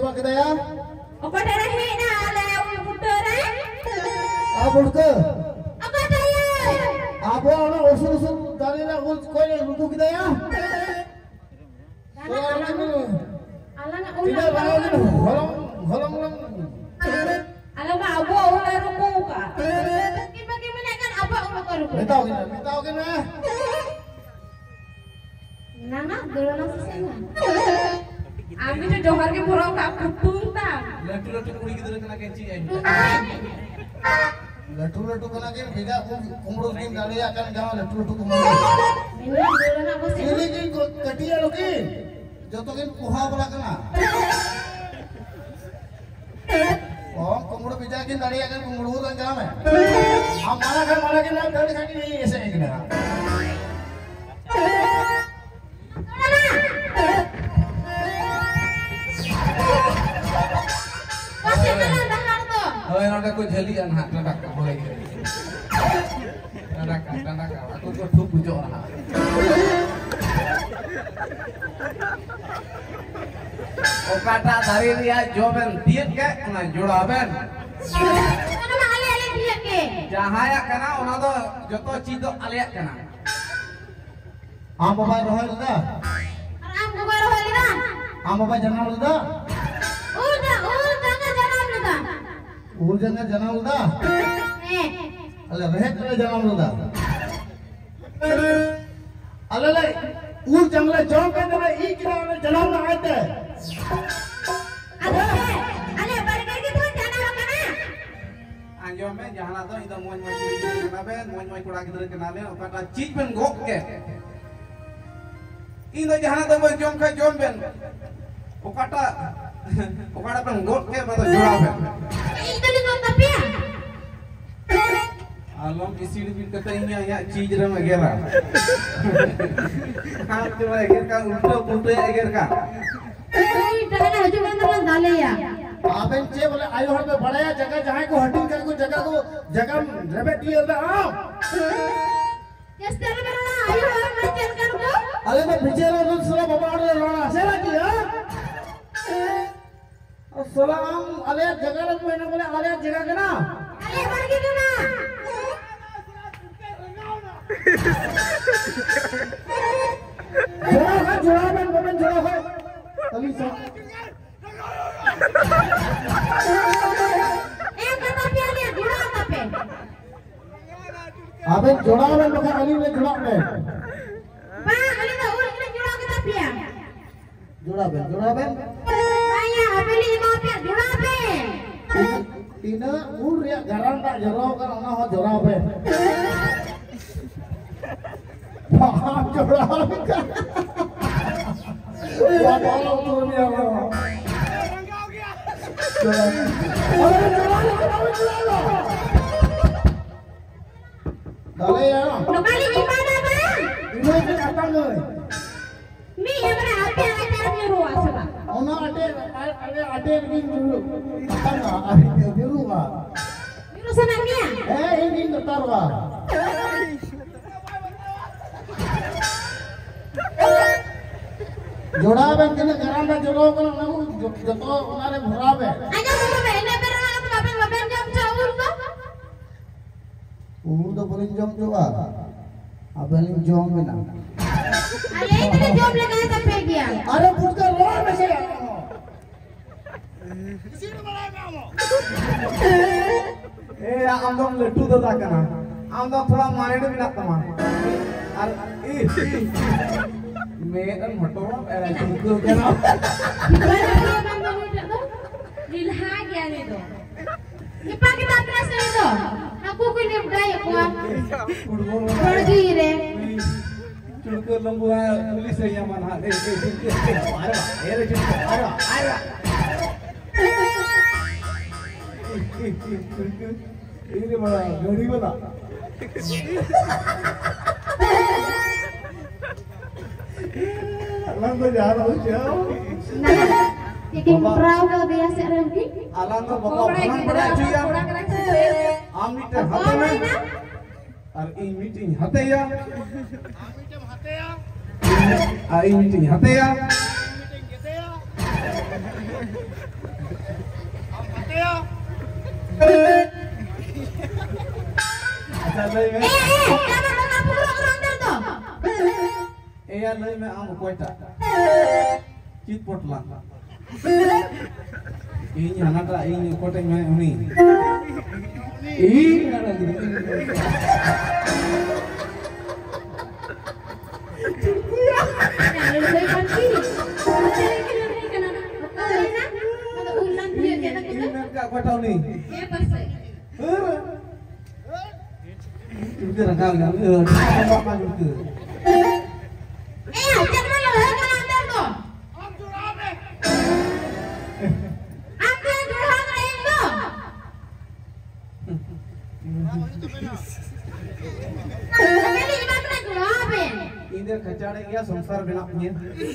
jual kita ya. Apa darah hina ala ul budara? Apa ke? Apa daya? Apa orang usul dari nak kau yang lutu kita ya. Alang tidak bangun holong. Alang mah abu ulah ruku ka. Bagaimana kan apa ulah ruku? Minta kena. Nana dulu nasi sana. Ami tu johar ke pura ka kutung ta. Latu kuri kita kena kenci aja. Latu kena ke beda kumurus kim dari akan gawa latu kumurus. Mina dulu nak bos. Ini ki katia loki. Joto kin kuha bola kena. Oh, kumurus beda kin dari akan kumurus kan gawa. Mana kan dari kaki ni ese kena. Oh, yang ada kau jelian hak nadak boleh. Nadak, aku tu tu bujuk lah. Oh kata dari dia joben tiap ke, na juraben. Mana mah ale dia ke? Jahaya kena, orang tu joto cido aliat kena. Am bapa rohai dah. Am gua rohai dah. Am bapa jangan dah. Ul jangan dah. Alah rehat kena jangan dah. Alah ul jangan jom kan dah ikra jangan dah ada. Ale barang gitu jangan kena. Anjom ben jahan tu itu moy kena ben, moy kurang kita kena ben, kata cik ben gok ke. Ini jahan tu moy jom kai jom ben. Okada ben gok ke pada jurah ben. Itu dengan tapi ya. Alam isi di kata ini ya cik ram agera. Kau cuma ager kan ulta ager kan. Jangan ada juga dengan dale ya. Aben चे बोले आयो हर पे बढ़ाया जगह जहाँ को हटिंग कर को जगह रेबेट लिया था आओ Yes dari mana ayo macam kan ko? अरे मैं बिचेरा तो सुला बाबा और लोना से लगी है और सलाम अले जगह लग मैंने बोले अले जगह के ना Ale pergi tu na. जोड़ा है अभी सब Kata piala jura tapi. अबे जोड़ा में मगर अली ने जोड़ा में Ali dah urut ni jura kita pia. जोड़ा में Ayah abeli mau pia jura pe. tina ur ya garan tak jero kan ona ho जोड़ा पे वहां जोड़ा का वाह तो दिया Dale ya. Lokali di mana bang? Ini ke kata loh. Mi yang mana apa ni ruas sebab. Ona ate ni dulu. Kata nggak? Ate dulu nggak? Juru sana ni ya? Ini ntar nggak? जोड़ा बन के गरांडा जोड़ो को ना जतो उनारे भरावे Aja mau ini berapa bapak jam jauh tu? तो बोलिन जम जोआ अबलिन जम में ना Ale itu job lagi tapi dia. अरे पुष्कर रोड में से ए आमदम लट्टू तो दा कना आमदम थोड़ा माइंड में ना तमा और मेरन मटो era चुनको कना Dilhagia ni tu. Ipa kita press ni tu. Aku kini budaya kuat. Pergi re. चुनको लंबुआ पुलिस या मन हाथ अरे चुनको अरे ini malah gori mana alang tu jalan jauh Bikin perahu kau biasa lagi. alang tu bapak orang beracu ya am meeting hati में और ई meeting हते या ई मीटिंग हते या Iya lagi me am kuota. Cit pot lah. Ini anak lah ini kuota yang ini. Ini ada gitu. Ini mereka kuota ni. Juga rangkang kan. Apa juga. Jangan malah kan antar tu. Ambil dulu lain tu. Kali ini mana dulu apa? Ini kacau ya संसार bina punya.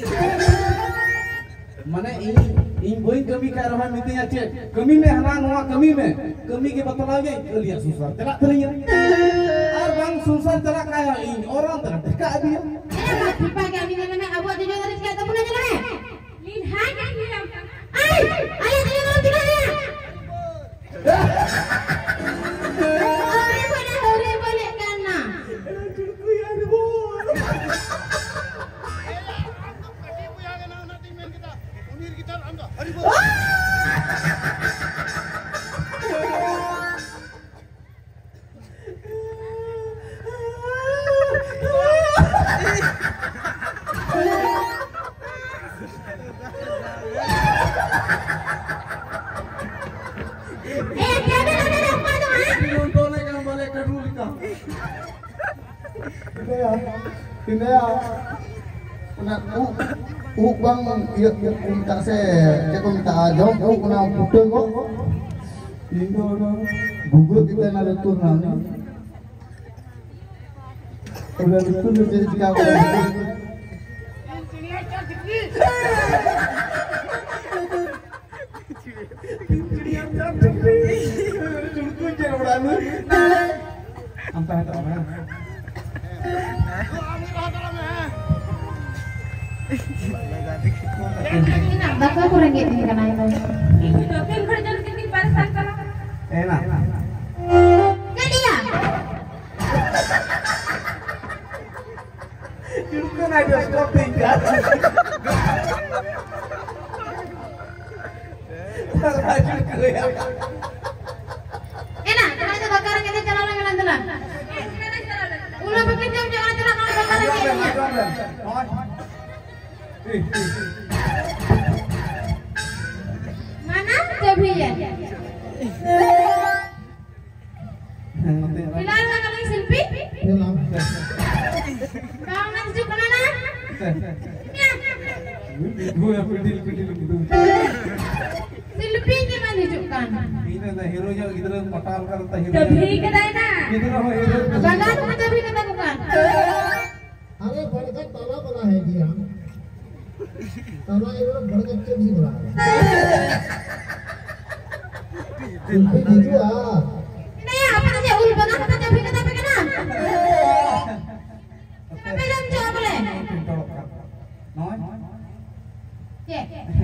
Mana ini boy kami kah ramai mitanya cek. Kami me hanang nuah kami ke betul lagi lihat संसार. Celak terlihat. Bang संसार celak kaya ini orang terdekat dia. Pagi kami memang awak tujuh hari sekali tak pernah jalan. Lihat yang hilang. Ayah dia malam tinggalnya. Orang boleh kana. Pindah ya. Kena bang iya minta saya minta jawab kena putus kok. Ini Google kita nak letur nanya. Udah letur jadi tiga kali. Sampai tak mana? Bakal kurang gitu kan ayam. Enak. Jadi ya. Justru ada stop tinggal. Enak, kalau itu bakaran kita jalan jalan. Ulah bekerja jangan jalan kalau bakaran. Mana Jabrian? Bilang kalau selfie? Bilang. Kau nak tunjuk mana? Gue pedil gitu. Selfie ni mana tunjukkan? Ini dah hero nya gitu lah patal karta hero. Jabri kita ina. Gitu lah hero. Bagan kita Jabri kita bukan. अरे बड़का ताला बना है क्या ताला ये बड़का change बना है itu ah Ini ya apa saja ul bagan kita Jabri kita pegang. Pegang jawab boleh. Noi. Ye.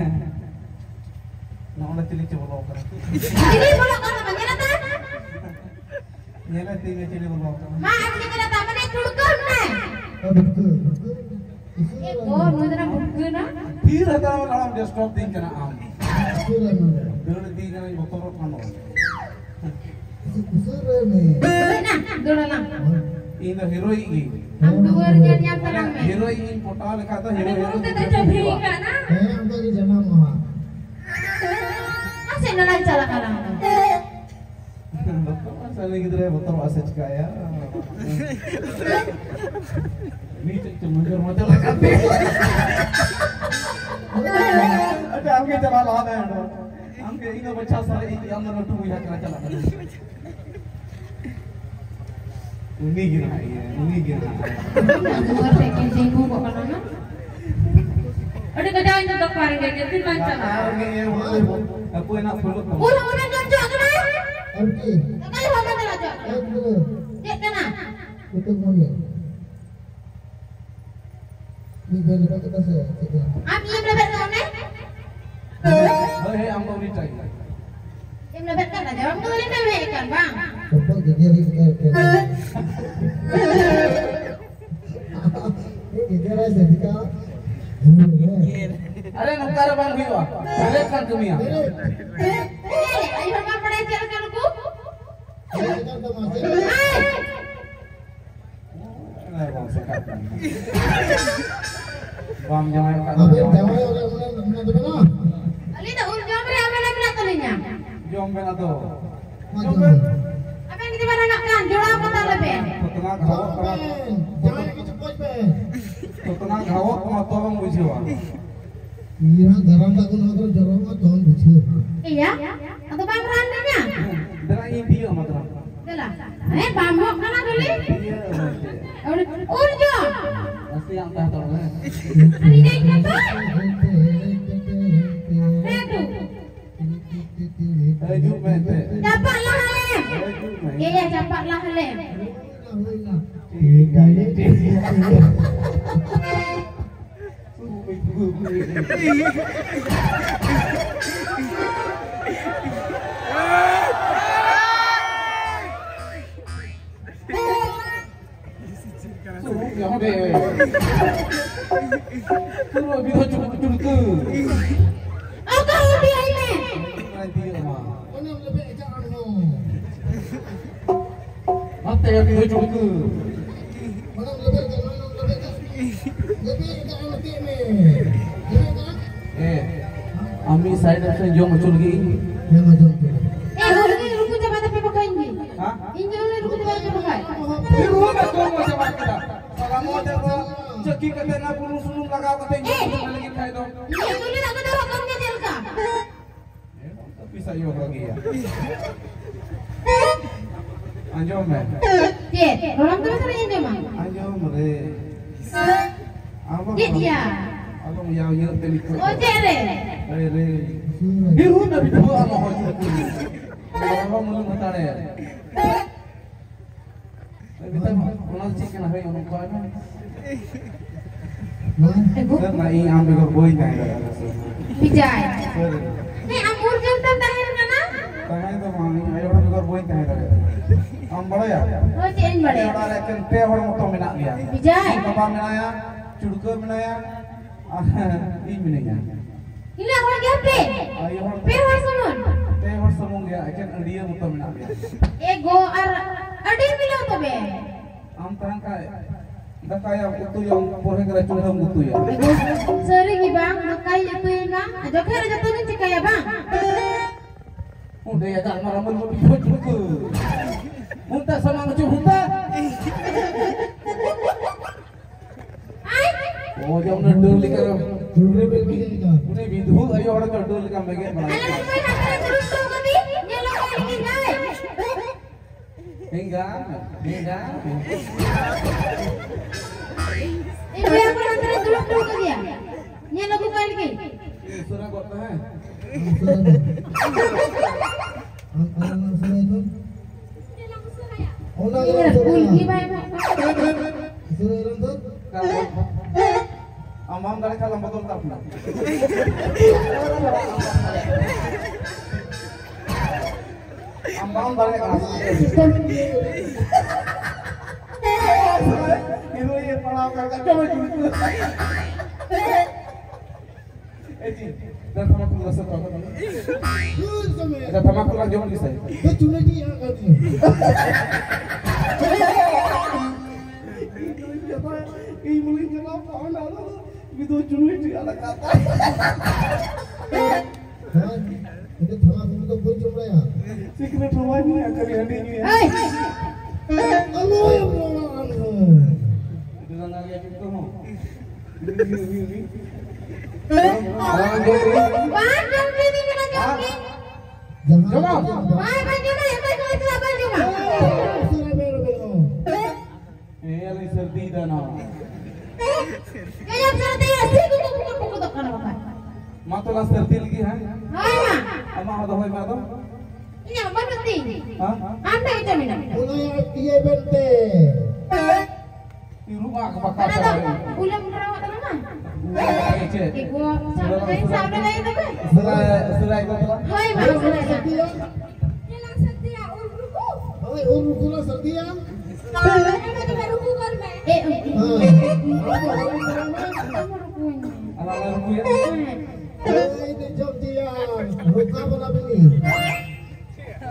Naula cili coba kan. Ini boleh kan namanya nata? Nyala tiga cili bolok. Maaf kita datang mana kurukun na. betul Oh, mudra bukuna. Tira tahu dalam desktop ting kena am. betul Dulu di kena motor kan. betul ni Nah, dulu lang. Ini hero ini. Ang duwar niya niya tanang me. Hero ini portal kata hero. Kurang kita Jabri ka na. angka di jana mah Kasi nalang cala ka lang. Saya gitu ya motor aset kaya. Ini cemujur macam lekat. Ada angke jalan ada. Angke ini baca saya ini yang mana tu ya kena jalan. Ini gila ya, ini gila. Duwar pekin jengku kok kana na. Ada kadain tu tak paring dia tin lancar. Aku enak peluk. Ulah jangan kana. arti Kali mana telaja? betul Dek kana. betul ni ni dari kita saya Am iya berapa tahun eh? Hei, ambo ni cai. Yang melebatkan aja, bang tuh ini ikan bang. Coba jadi ini kira jadi kau. Ada nukar bang biwa. Ada kan kemia. Ayo bang pada jalan aku. Bang sekat. Bang jangan kat. Ali tak urut jom beri apa lagi nak tulinya? Jom ben ato. Apa yang kita beranak jual apa tak lebih? Tengah gawat tengah. Jangan cepat ben. Tengah gawat mah tolong bujiwa. Iya, garam tak guna terus jorong atau buci. Iya, atau bang randinya? Dengan ini dia mah terang. Itulah. Bambok mana dulu? Iya. Urut. Pasti yang tak tahu kan. Ali dah ikut tu. Ayo mente. Cepatlah Halim. Iya, cepatlah Halim. Yang deh. Suruh kita cukup ke. Oh, kau dia ini. Nanti mah. Mana lebih jangan mau. Mata yang kita cukup ke. Mana lebih jangan lebih ni. Ami side of Jom macul lagi. Yang macam tu. Ruku cepat tapi pakai ini. Hah? Ini oleh ruku cepat tapi pakai. Biru nak kau macam kita. Kalau mau jaga ceki kata nak sulung lagau kata yang lagi kai dong. Ini oleh nak kena rokok ni jelka. Tapi saya lagi ya. Anjom me. Dia, orang tu macam ni cuma. Anjom re. Abang. Dia. Abang yang yang telikut. Oh, dia le. Re. Biru nak biru ama hoji aku. Abang mulu matare. Kita orang cik kena hari orang kau ni. Sir, nak ini ambil boy tak ada. Vijay. Sir, Ni amur jam tak tahir kana? tangan itu mang, ayo orang ambil boy tak ada. Ambal ya. Oh, cien bade. Dia orang lekin teh orang motor minak dia. Vijay. Kapal minaya, curka minaya, ini minanya. Ini aku lagi apa? Ayo orang Perwa sunun. teh orang semung dia, akan dia motor minak dia. Ego ada bila tu be. Am terangkai. Dah kaya itu yang boleh kena curang itu ya. Ego sering ni bang, makai itu yang bang. Aja kira jatuh ni cik kaya bang. Udah ya tak malam malam curka. Muntah sama macam muntah. Ay. Oh, jangan nerdul lihat. Udah bidu, ayo orang nerdul lihat bagian mana. Alam ko na kaya terus tu kami. Nyala ko lagi gay. Enggak. Ini yang ko na tulog tulog ka dia. Nyala ko lagi. Surah kok teh. Ini kulgi ba mo. Amam dari kalam betul tak pernah. Amam dari kalam. Itu yang malam kakak coba cuci. Dan sama aku rasa tahu kan? Ada sama aku lagi orang bisa. Ini mulai kenapa orang ada itu curi di anak kata. Secret rumahnya yang kali ini ya. Hey. Dengan lagi kita mau. Pandang ini kena joki. Mai banyak na yang kau itu apa cuma. Ali serti dah na. Kaya serti ya sih buku kan apa. Matulah serti lagi ha. Hai ma. Ama ada hoy ma to. Ini apa nanti? Ha? Anda itu minum. Di rumah kebakar. Ada ulam merawat nama. Ibu, sabi na ito ba? Serai kau telah. Hoy, bang, sabi. Ilang setia urku. Ay, urus ko lang sa diyan. Ano di baru kan me? Anak-anak ya. Ay, di job diyan. Huwag ka mo na bili.